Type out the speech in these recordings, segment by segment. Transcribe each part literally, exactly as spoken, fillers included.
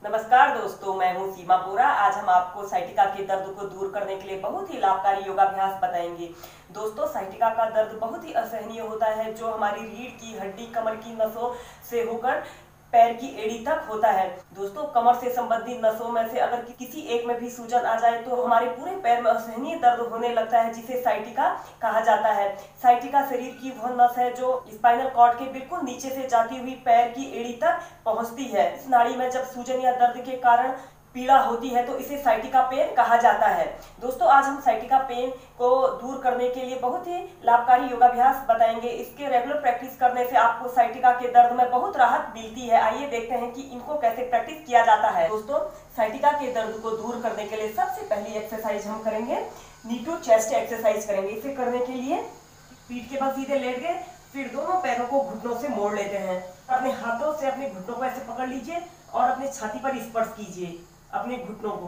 नमस्कार दोस्तों, मैं हूं सीमा बोरा। आज हम आपको साइटिका के दर्द को दूर करने के लिए बहुत ही लाभकारी योगाभ्यास बताएंगे। दोस्तों, साइटिका का दर्द बहुत ही असहनीय होता है जो हमारी रीढ़ की हड्डी, कमर की नसों से होकर पैर की एड़ी तक होता है। दोस्तों, कमर से संबंधित नसों में से अगर किसी एक में भी सूजन आ जाए तो हमारे पूरे पैर में असहनीय दर्द होने लगता है, जिसे साइटिका कहा जाता है। साइटिका शरीर की वह नस है जो स्पाइनल कॉर्ड के बिल्कुल नीचे से जाती हुई पैर की एड़ी तक पहुंचती है। इस नाड़ी में जब सूजन या दर्द के कारण पीड़ा होती है तो इसे साइटिका पेन कहा जाता है। दोस्तों, आज हम साइटिका पेन को दूर करने के लिए बहुत ही लाभकारी योगाभ्यास बताएंगे। इसके रेगुलर प्रैक्टिस करने से आपको साइटिका के दर्द में बहुत राहत मिलती है। आइए देखते हैं कि इनको कैसे प्रैक्टिस किया जाता है। दोस्तों, साइटिका के दर्द को दूर करने के लिए सबसे पहली एक्सरसाइज हम करेंगे नी टू चेस्ट एक्सरसाइज करेंगे। इसे करने के लिए पीठ के बल सीधे लेट गए, फिर दोनों पैरों को घुटनों से मोड़ लेते हैं। अपने हाथों से अपने घुटनों को ऐसे पकड़ लीजिए और अपने छाती पर स्पर्श कीजिए अपने घुटनों को।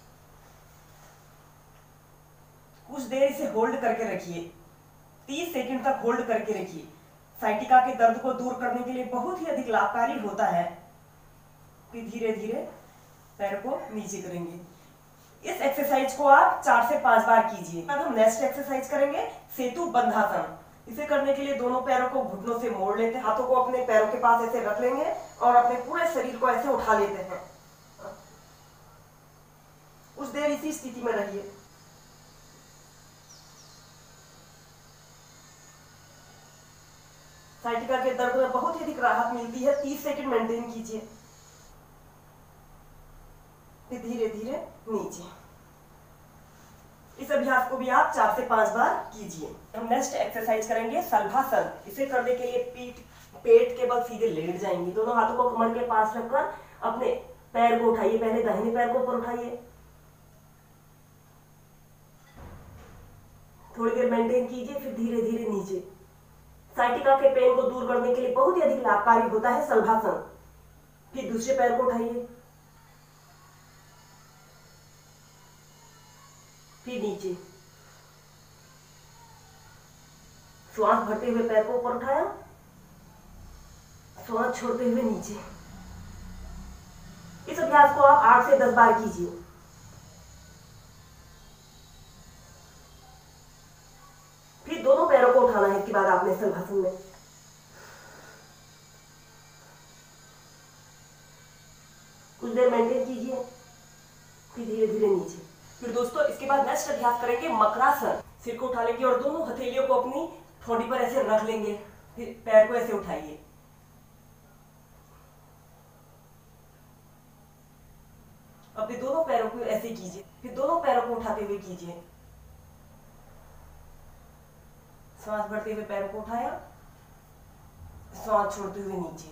कुछ देर इसे होल्ड करके रखिए, तीस सेकंड तक होल्ड करके रखिए। साइटिका के दर्द को दूर करने के लिए बहुत ही अधिक लाभकारी होता है। फिर धीरे धीरे पैर को नीचे करेंगे। इस एक्सरसाइज को आप चार से पांच बार कीजिए। अब हम नेक्स्ट एक्सरसाइज करेंगे सेतु बंधासन। इसे करने के लिए दोनों पैरों को घुटनों से मोड़ लेते हैं, हाथों को अपने पैरों के पास ऐसे रख लेंगे और अपने पूरे शरीर को ऐसे उठा लेते हैं। कुछ देर इसी स्थिति में रहिए। साइटिका के दर्द में बहुत ही अधिक राहत मिलती है। तीस सेकंड मेंटेन कीजिए, फिर धीरे धीरे नीचे। इस अभ्यास को भी आप चार से पांच बार कीजिए। हम नेक्स्ट एक्सरसाइज करेंगे शलभासन। इसे करने के लिए पीठ पेट के बल सीधे लेट जाएंगे। दोनों हाथों को कमर के पास रखकर अपने पैर को उठाइए। पहले दाहिने पैर को ऊपर उठाइए, थोड़ी देर मेंटेन कीजिए, फिर धीरे धीरे नीचे। साइटिका के पेन को दूर करने के लिए बहुत ही अधिक लाभकारी होता है शलभासन। फिर दूसरे पैर को उठाइए, फिर नीचे। श्वास भरते हुए पैर को ऊपर उठाया, श्वास छोड़ते हुए नीचे। इस अभ्यास को आप आठ से दस बार कीजिए। फिर दोनों पैरों को उठाना है। इसके बाद आपने शलभासन में कुछ देर मेंटेन कीजिए, फिर धीरे धीरे नीचे। फिर दोस्तों, इसके बाद नेक्स्ट अभ्यास करेंगे मकरासन। सिर को उठा लेंगे और दोनों हथेलियों को अपनी ठोड़ी पर ऐसे रख लेंगे। फिर पैर को ऐसे उठाइए, अपने दोनों पैरों को ऐसे कीजिए। फिर दोनों पैरों को उठाते हुए कीजिए। सांस भरते हुए पैरों को उठाया, सांस छोड़ते हुए नीचे।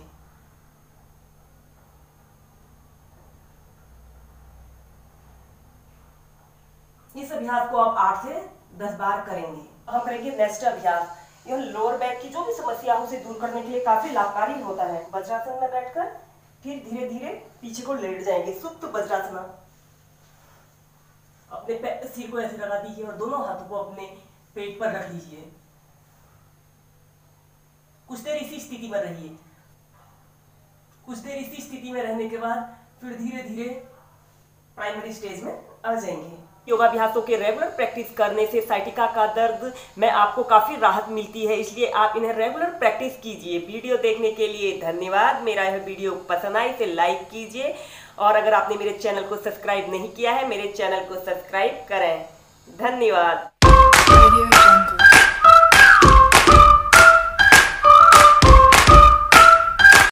इस अभ्यास को आप आठ से दस बार करेंगे। हम करेंगे नेक्स्ट अभ्यास। यह लोअर बैक की जो भी समस्याओं से दूर करने के लिए काफी लाभकारी होता है। वज्रासन में बैठकर फिर धीरे धीरे पीछे को लेट जाएंगे, सुप्त वज्रासन। अपने सिर को ऐसे लगा दीजिए और दोनों हाथों को अपने पेट पर रख लीजिए। कुछ देर इसी स्थिति में रहिए। कुछ देर इसी स्थिति में रहने के बाद फिर धीरे धीरे प्राइमरी स्टेज में आ जाएंगे। योगाभ्यासों के रेगुलर प्रैक्टिस करने से साइटिका का दर्द में आपको काफी राहत मिलती है, इसलिए आप इन्हें रेगुलर प्रैक्टिस कीजिए। वीडियो देखने के लिए धन्यवाद। मेरा यह वीडियो पसंद आए तो लाइक कीजिए और अगर आपने मेरे चैनल को सब्सक्राइब नहीं किया है, मेरे चैनल को सब्सक्राइब करें। धन्यवाद।